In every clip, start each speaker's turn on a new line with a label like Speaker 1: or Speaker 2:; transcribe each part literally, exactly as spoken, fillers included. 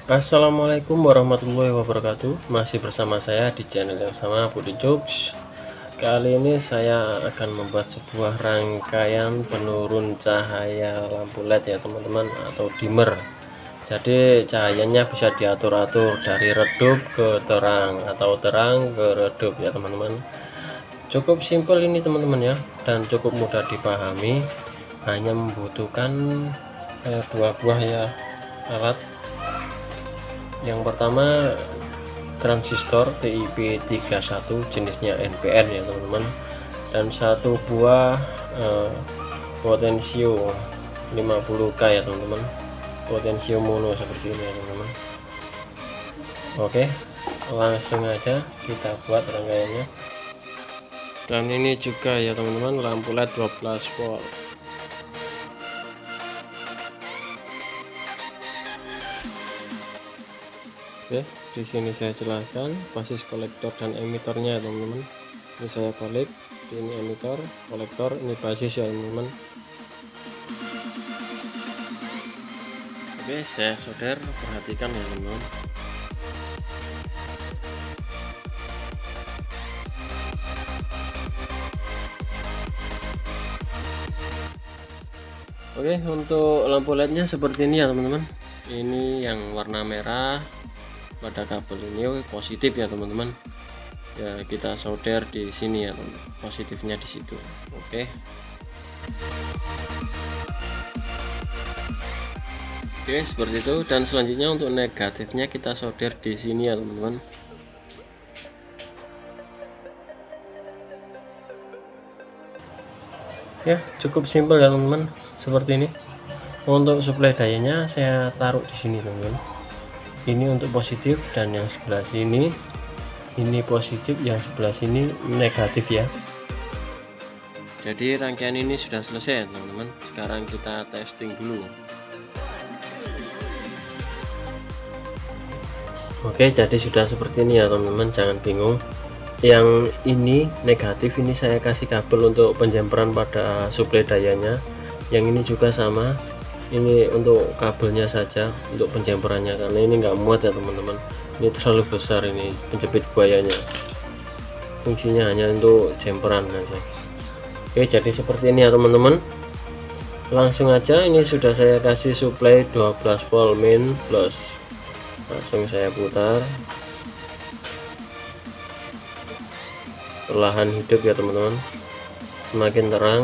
Speaker 1: Assalamualaikum warahmatullahi wabarakatuh. Masih bersama saya di channel yang sama, Budi Jokes. Kali ini saya akan membuat sebuah rangkaian penurun cahaya lampu L E D ya teman-teman, atau dimmer. Jadi cahayanya bisa diatur-atur dari redup ke terang atau terang ke redup ya teman-teman. Cukup simpel ini teman-teman ya, dan cukup mudah dipahami. Hanya membutuhkan eh, dua buah ya alat. Yang pertama transistor T I P tiga puluh satu jenisnya N P N ya teman-teman, dan satu buah eh, potensio lima puluh K ya teman-teman, potensio mono seperti ini ya teman-teman. Oke, langsung aja kita buat rangkaiannya. Dan ini juga ya teman-teman, lampu L E D dua belas volt. Oke, di sini saya jelaskan basis kolektor dan emitornya teman-teman. Ini saya balik, ini emitor, kolektor, ini basis ya teman-teman. Oke, saya solder, perhatikan ya teman-teman. Oke, untuk lampu L E D-nya seperti ini ya teman-teman. Ini yang warna merah. Pada kabel ini positif ya teman-teman. Ya, kita solder di sini ya teman-teman. Positifnya di situ. Oke. Oke, seperti itu. Dan selanjutnya untuk negatifnya kita solder di sini ya teman-teman. Ya, cukup simpel ya teman-teman. Seperti ini. Untuk suplai dayanya saya taruh di sini teman-teman. Ini untuk positif, dan yang sebelah sini ini positif, yang sebelah sini negatif ya. Jadi rangkaian ini sudah selesai teman-teman. Sekarang kita testing dulu. Oke, jadi sudah seperti ini ya teman-teman, jangan bingung. Yang ini negatif, ini saya kasih kabel untuk penjamperan pada suplai dayanya. Yang ini juga sama, ini untuk kabelnya saja untuk penjamperannya, karena ini nggak muat ya teman-teman. Ini terlalu besar, ini penjepit buayanya, fungsinya hanya untuk jemperan aja. Oke, jadi seperti ini ya teman-teman. Langsung aja, ini sudah saya kasih suplai dua belas volt min plus. Langsung saya putar, perlahan hidup ya teman-teman, semakin terang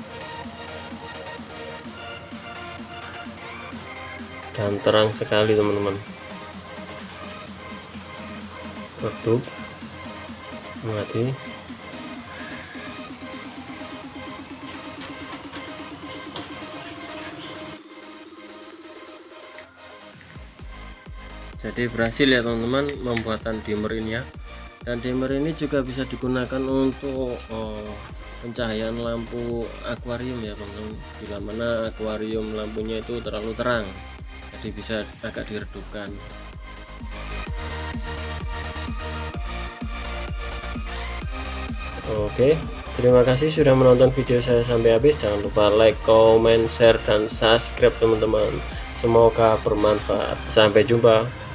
Speaker 1: dan terang sekali teman-teman. Redup, mati. Jadi berhasil ya teman-teman pembuatan dimmer ini ya. Dan dimmer ini juga bisa digunakan untuk oh, pencahayaan lampu akuarium ya teman-teman. Bila mana akuarium lampunya itu terlalu terang, jadi bisa agak diredupkan. Oke, terima kasih sudah menonton video saya sampai habis. Jangan lupa like, comment, share, dan subscribe teman-teman. Semoga bermanfaat. Sampai jumpa.